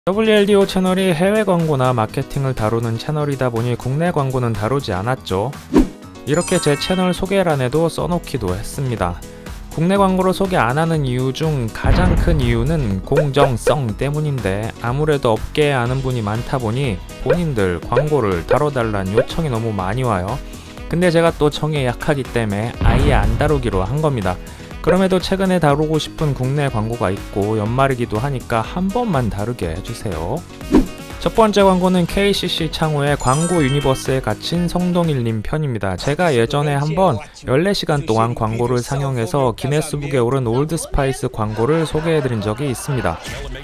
WLDO 채널이 해외 광고나 마케팅을 다루는 채널이다 보니 국내 광고는 다루지 않았죠. 이렇게 제 채널 소개란에도 써놓기도 했습니다. 국내 광고를 소개 안 하는 이유 중 가장 큰 이유는 공정성 때문인데, 아무래도 업계에 아는 분이 많다 보니 본인들 광고를 다뤄달라는 요청이 너무 많이 와요. 근데 제가 또 정에 약하기 때문에 아예 안 다루기로 한 겁니다. 그럼에도 최근에 다루고 싶은 국내 광고가 있고 연말이기도 하니까 한 번만 다루게 해주세요. 첫 번째 광고는 KCC 창호의 광고 유니버스에 갇힌 성동일님 편입니다. 제가 예전에 한번 14시간 동안 광고를 상영해서 기네스북에 오른 올드스파이스 광고를 소개해드린 적이 있습니다.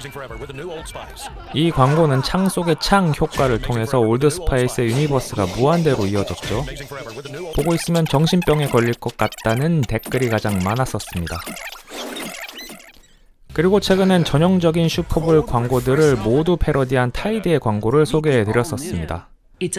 이 광고는 창 속의 창 효과를 통해서 올드스파이스의 유니버스가 무한대로 이어졌죠. 보고 있으면 정신병에 걸릴 것 같다는 댓글이 가장 많았었습니다. 그리고 최근엔 전형적인 슈퍼볼 광고들을 모두 패러디한 타이드의 광고를 소개해드렸었습니다.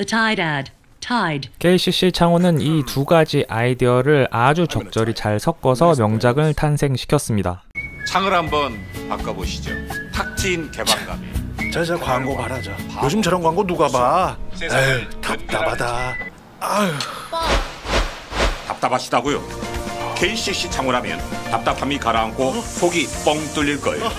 KCC 창호는 이 두 가지 아이디어를 아주 적절히 잘 섞어서 명작을 탄생시켰습니다. 창을 한번 바꿔보시죠. 탁 트인 개방감이. 저 광고 봐라. 요즘 저런 광고 누가 봐? 에휴, 답답하다. 아휴. 답답하시다고요? KCC 창호라면 답답함이 가라앉고 속이 뻥 뚫릴 거예요.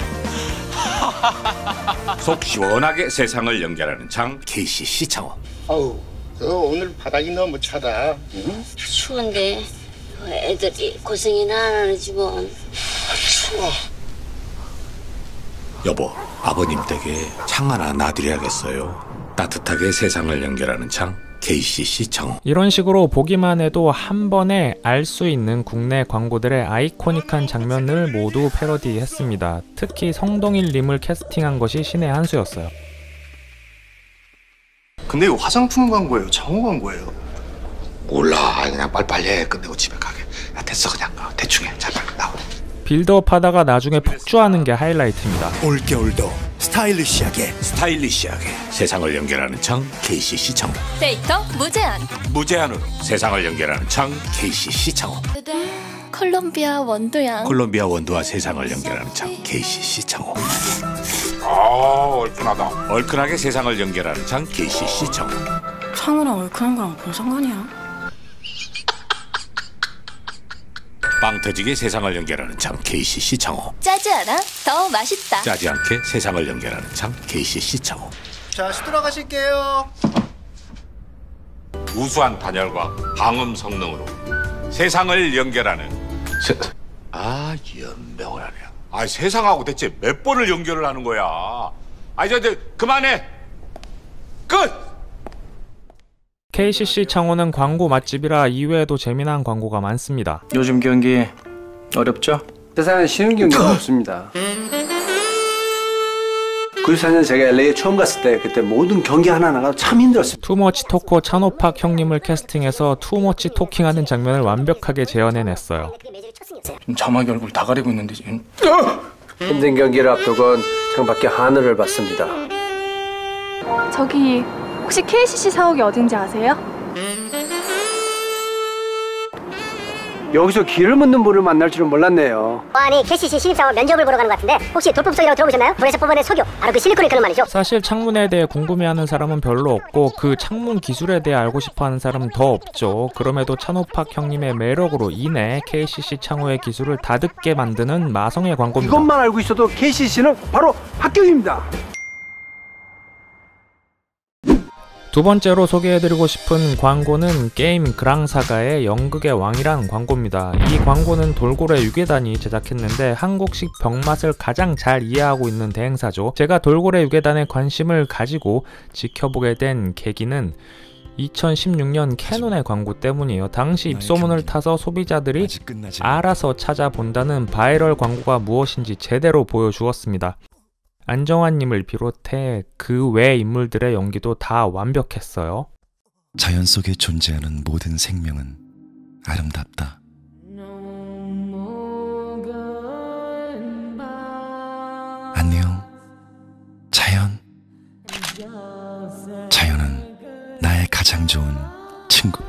속 시원하게 세상을 연결하는 창 KCC 창호. 어우, 오늘 바닥이 너무 차다. 응? 추운데 애들이 고생이나 하는지 뭐. 추워. 여보, 아버님 댁에 창 하나 놔드려야겠어요. 따뜻하게 세상을 연결하는 창 KCC 창호. 이런 식으로 보기만 해도 한 번에 알 수 있는 국내 광고들의 아이코닉한 장면을 모두 패러디했습니다. 특히 성동일님을 캐스팅한 것이 신의 한 수였어요. 근데 이거 화장품 광고예요? 창호 광고예요? 몰라, 그냥 빨리빨리 끝내고 집에 가게. 야, 됐어, 그냥 대충 해. 자, 빨리 나와. 빌드업 하다가 나중에 폭주하는 게 하이라이트입니다. 올겨울도 스타일리시하게 세상을 연결하는 창 KCC 창호. 데이터 무제한. 무제한으로 세상을 연결하는 창 KCC 창호. 콜롬비아 원도양. 콜롬비아 원두와 세상을 연결하는 창 KCC 창호. 얼큰하다. 얼큰하게 세상을 연결하는 창 KCC 창호. 창호랑 얼큰한 거랑 뭔 상관이야? 빵 터지게 세상을 연결하는 창 KCC 창호. 짜지 않아? 더 맛있다. 짜지 않게 세상을 연결하는 창 KCC 창호. 자, 시들어가실게요. 우수한 단열과 방음 성능으로 세상을 연결하는 연명을 하네. 세상하고 대체 몇 번을 연결을 하는 거야? 이제 그만해. 끝. KCC 창호는 광고 맛집이라 이외에도 재미난 광고가 많습니다. 요즘 경기 어렵죠? 세상에 쉬운 경기가 없습니다. 94년 제가 LA에 처음 갔을 때 그때 모든 경기 하나하나가 참 힘들었어요. 투머치 토커 찬호팍 형님을 캐스팅해서 투머치 토킹하는 장면을 완벽하게 재현해냈어요. 지금 자막이 얼굴 다 가리고 있는데 지금. 힘든 경기를 앞두곤 창밖에 하늘을 봤습니다. 저기 혹시 KCC 사옥이 어딘지 아세요? 여기서 길을 묻는 분을 만날 줄은 몰랐네요. 아니 KCC 신입사원 면접을 보러 가는 것 같은데 혹시 돌풍성이라고 들어보셨나요? 문에서 뽑아낸 석유, 바로 그 실리콘이 그런 말이죠. 사실 창문에 대해 궁금해하는 사람은 별로 없고 그 창문 기술에 대해 알고 싶어하는 사람은 더 없죠. 그럼에도 찬호팍 형님의 매력으로 인해 KCC 창호의 기술을 다듣게 만드는 마성의 광고입니다. 이것만 알고 있어도 KCC는 바로 합격입니다. 두 번째로 소개해드리고 싶은 광고는 게임 그랑사가의 연극의 왕이란 광고입니다. 이 광고는 돌고래 유괴단이 제작했는데 한국식 병맛을 가장 잘 이해하고 있는 대행사죠. 제가 돌고래 유괴단에 관심을 가지고 지켜보게 된 계기는 2016년 캐논의 광고 때문이에요. 당시 입소문을 타서 소비자들이 알아서 찾아본다는 바이럴 광고가 무엇인지 제대로 보여주었습니다. 안정환님을 비롯해 그 외 인물들의 연기도 다 완벽했어요. 자연 속에 존재하는 모든 생명은 아름답다. 안녕, 자연. 자연은 나의 가장 좋은 친구.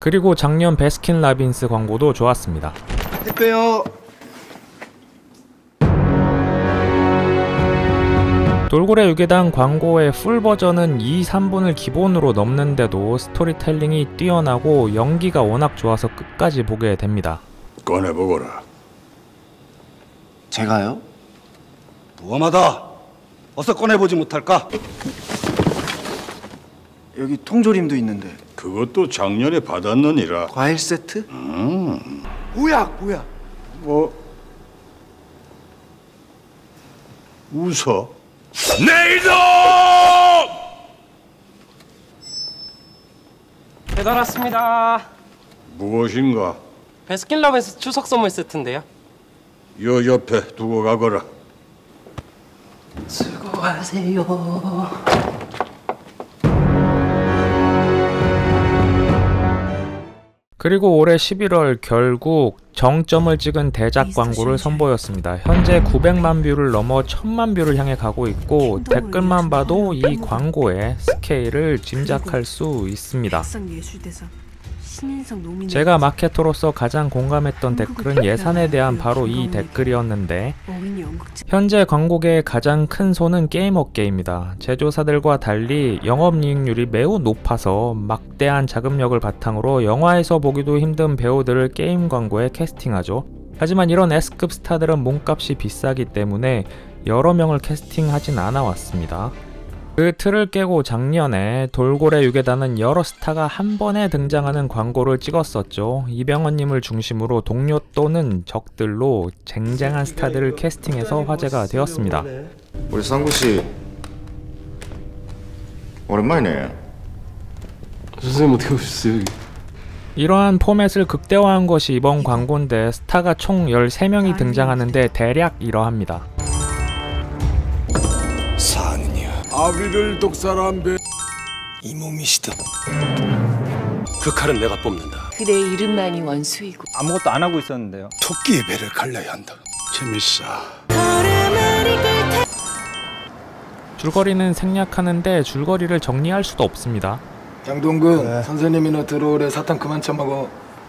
그리고 작년 베스킨라빈스 광고도 좋았습니다. 택배요. 돌고래 유괴당 광고의 풀 버전은 2, 3분을 기본으로 넘는데도 스토리텔링이 뛰어나고 연기가 워낙 좋아서 끝까지 보게 됩니다. 꺼내보거라. 제가요? 무엄하다. 어서 꺼내보지 못할까? 여기 통조림도 있는데. 그것도 작년에 받았느니라. 과일 세트? 뭐야? 뭐 웃어? 내일도! 배달 왔습니다. 무엇인가? 베스킨라빈스 추석 선물 세트인데요. 요 옆에 두고 가거라. 수고하세요. 그리고 올해 11월 결국 정점을 찍은 대작 광고를 선보였습니다. 현재 900만 뷰를 넘어 1000만 뷰를 향해 가고 있고 댓글만 봐도 이 광고의 스케일을 짐작할 수 있습니다. 제가 마케터로서 가장 공감했던 댓글은 예산에 대한 바로 이 댓글이었는데, 현재 광고계의 가장 큰 손은 게임업계입니다. 제조사들과 달리 영업이익률이 매우 높아서 막대한 자금력을 바탕으로 영화에서 보기도 힘든 배우들을 게임 광고에 캐스팅하죠. 하지만 이런 S급 스타들은 몸값이 비싸기 때문에 여러 명을 캐스팅하진 않아 왔습니다. 그 틀을 깨고 작년에 돌고래 유괴단은 여러 스타가 한 번에 등장하는 광고를 찍었었죠. 이병헌님을 중심으로 동료 또는 적들로 쟁쟁한 스타들을 캐스팅해서 화제가 되었습니다. 우리 상구씨 오랜만이네. 선생님 어떻게 오셨어요? 이러한 포맷을 극대화한 것이 이번 광고인데, 스타가 총 13명이 등장하는데 대략 이러합니다. 아비를 독살한 배 이 몸이시다. 그 칼은 내가 뽑는다. 그대 이름만이 원수이고 아무것도 안 하고 있었는데요. 토끼의 배를 갈라야 한다. 재밌어. 줄거리는 생략하는데 줄거리를 정리할 수도 없습니다. 장동근 선생님이나 들어오래. 사탕 그만 처먹어.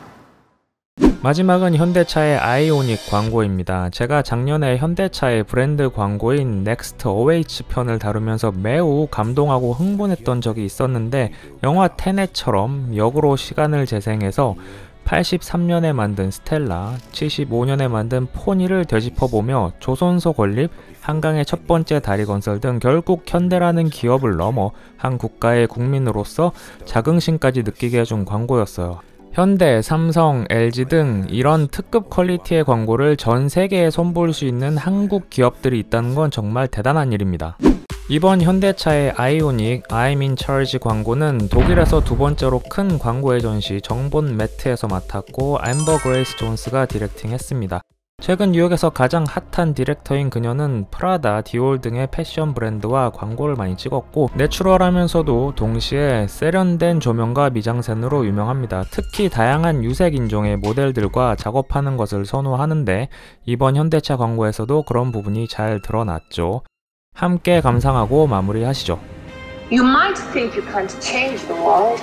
마지막은 현대차의 아이오닉 광고입니다. 제가 작년에 현대차의 브랜드 광고인 넥스트 어웨이츠 편을 다루면서 매우 감동하고 흥분했던 적이 있었는데, 영화 테넷처럼 역으로 시간을 재생해서 83년에 만든 스텔라, 75년에 만든 포니를 되짚어보며 조선소 건립, 한강의 첫 번째 다리 건설 등 결국 현대라는 기업을 넘어 한 국가의 국민으로서 자긍심까지 느끼게 해준 광고였어요. 현대, 삼성, LG 등 이런 특급 퀄리티의 광고를 전 세계에 선보일 수 있는 한국 기업들이 있다는 건 정말 대단한 일입니다. 이번 현대차의 아이오닉 I'm in charge 광고는 독일에서 두 번째로 큰 광고 에전시 정본 매트에서 맡았고, 앰버 그레이스 존스가 디렉팅했습니다. 최근 뉴욕에서 가장 핫한 디렉터인 그녀는 프라다, 디올 등의 패션 브랜드와 광고를 많이 찍었고, 내추럴하면서도 동시에 세련된 조명과 미장센으로 유명합니다. 특히 다양한 유색 인종의 모델들과 작업하는 것을 선호하는데, 이번 현대차 광고에서도 그런 부분이 잘 드러났죠. 함께 감상하고 마무리하시죠. You might think you can't change the world,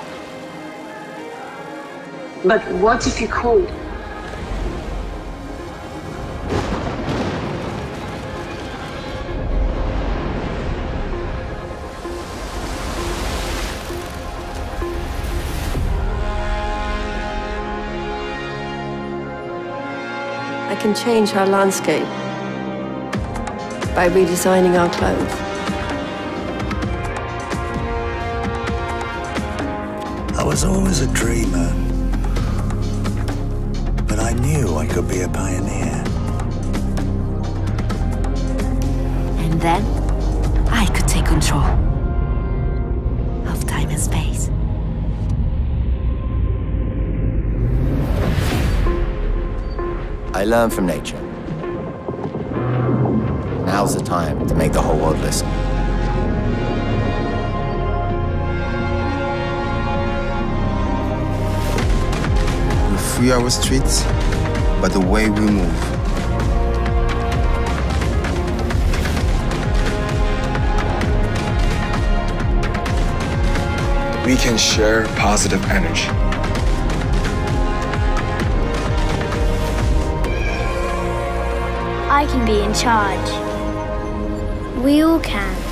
but what if you could? I can change our landscape by redesigning our clothes. I was always a dreamer, but I knew I could be a pioneer. And then I could take control of time and space. I learn from nature. Now's the time to make the whole world listen. We free our streets by the way we move. We can share positive energy. I can be in charge. We all can.